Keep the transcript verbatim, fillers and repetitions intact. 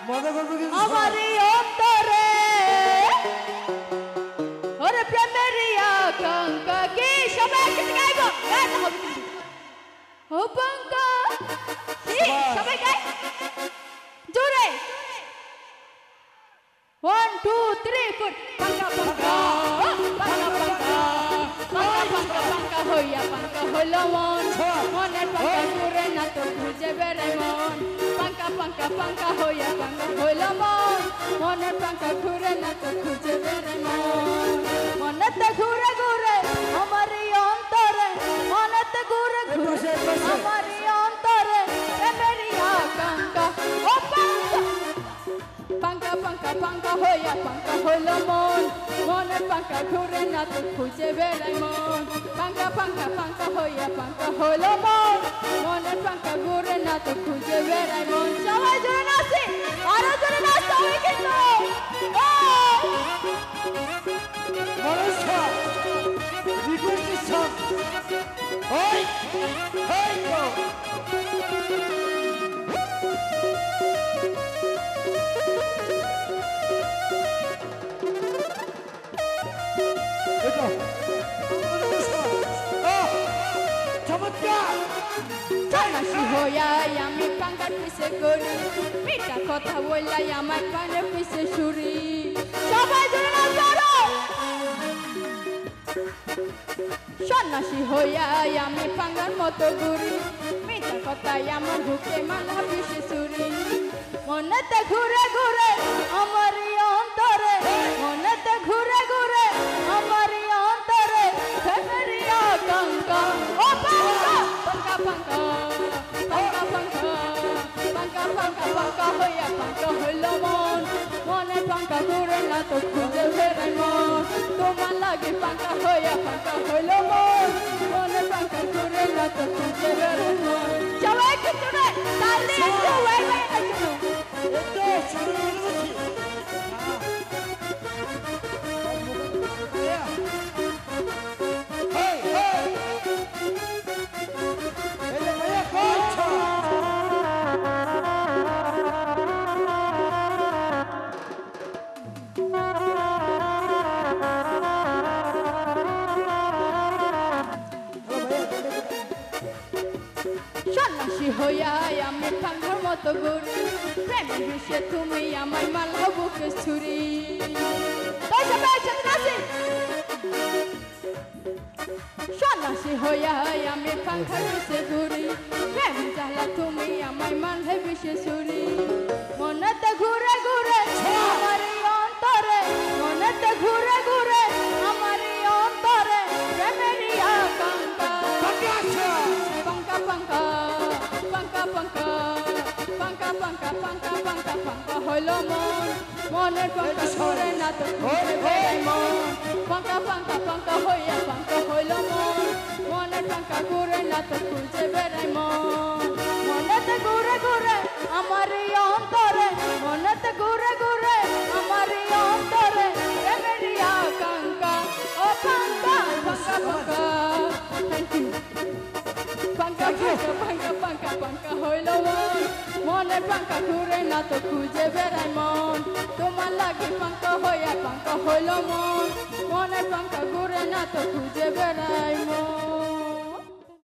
মজা করবো কিন্তু আমারই অন্তরে ওরে প্রেমের আকাঙ্ক্ষা কি সবাই একসাথে গাইবো গাইতে হবে কিন্তু ও পঙ্কা কি সবাই গাই জোরে ওয়ান টু থ্রি ফোর পঙ্কা পঙ্কা পঙ্কা পঙ্কা পঙ্কা পঙ্কা পঙ্কা হইয়া পঙ্কা হইলো মন মনের পঙ্কা ঘুরে না তো খুঁজে বেড়াই মন পঙ্কা পঙ্কা পঙ্কা হইয়া পঙ্কা হইলো মন মনের পঙ্কা ঘুরে না তো খুঁজে বেড়াই মন মনেতে ঘুরে ঘুরে আমারই অন্তরে মনেতে ঘুরে ঘুরে আমারই অন্তরে প্রেমেরই আকাঙ্ক্ষা ও পঙ্কা পঙ্কা পঙ্কা পঙ্কা হইয়া পঙ্কা হইলো মন মনের পঙ্কা ঘুরে না তো খুঁজে বেড়াই মন পঙ্কা পঙ্কা পঙ্কা হইয়া পঙ্কা হইলো মন মনের পঙ্কা ঘুরে না তো খুঁজে বেড়াই মন সবাই জোরে নাচি আরো জোরে নাচতে হবে কিন্তু মানুষটা রিকোয়েস্টের সং ওই হেই গো এটা আহ চমৎকার জানাসি হইয়া আমি পাঙ্গার পিছে করি মিঠা কথা বললাই আমার কানে পিছে সুরি সবাই জোরে নাচো সন্ন্যাসী হইয়া আমি পাঙ্গার মতো ঘুরি মিঠা কথাই আমার বুকে মালা পিছে সুরি মনেতে ঘুরে ঘুরে আমারই অন্তরে মনেতে ঘুরে ঘুরে আমারই অন্তরে প্রেমেরই আকাঙ্ক্ষা ও পঙ্কা পঙ্কা পঙ্কা পঙ্কা পঙ্কা পঙ্কা পঙ্কা পঙ্কা হইয়া পঙ্কা হইলো মন মনে পঙ্কা ঘুরে না তো খুঁজে বেড়াই মন তোমার লাগে পঙ্কা হইয়া পঙ্কা হইলো মন মনে পঙ্কা ঘুরে না তো খুঁজে বেড়াই মন সবাই কিছু না তাল দিয়ে একটু ওয়াই ওয়াই নাচো এটা শুরু করেছি হেই হেই এই ভাইয়া কোচ্ছা সন্ন্যাসী হইয়া আমি পাঙ্গার মতো ঘুরি প্রেমের বিষে তুমি আমার মালা বুকে ছুরি সন্ন্যাসী হইয়া আমি পাঙ্গার বিষে ঘুরি প্রেম জ্বালা তুমি আমার মালা বিষে ছুরি মনেতে ঘুরে ঘুরে আমার অন্তরে মনেতে ঘুরে ঘুরে আমার অন্তরে প্রেমেরই আকাঙ্ক্ষা পঙ্কা পঙ্কা পঙ্কা পঙ্কা পঙ্কা পঙ্কা পঙ্কা পঙ্কা পঙ্কা হইলো মন মনের পঙ্কা ঘুরে না তো ঘুরে বেড়াই মন পঙ্কা পঙ্কা পঙ্কা হইয়া পঙ্কা হইলো মন মনের পঙ্কা ঘুরে না তো খুঁজে বেড়াই মন মনেতে ঘুরে ঘুরে আমারই অন্তরে মনেতে ঘুরে ঘুরে আমারই অন্তরে প্রেমেরই আকাঙ্ক্ষা ও পঙ্কা পঙ্কা পঙ্কা থ্যাংক ইউ পঙ্কা পঙ্কা পঙ্কা পঙ্কা পঙ্কা হইলো মন মনের পঙ্কা ঘুরে না তো খুঁজে বেড়াই মন তোমার লাগে পঙ্কা হইয়া পঙ্কা হইলো মন মনের পঙ্কা ঘুরে না তো খুঁজে বেড়াই মন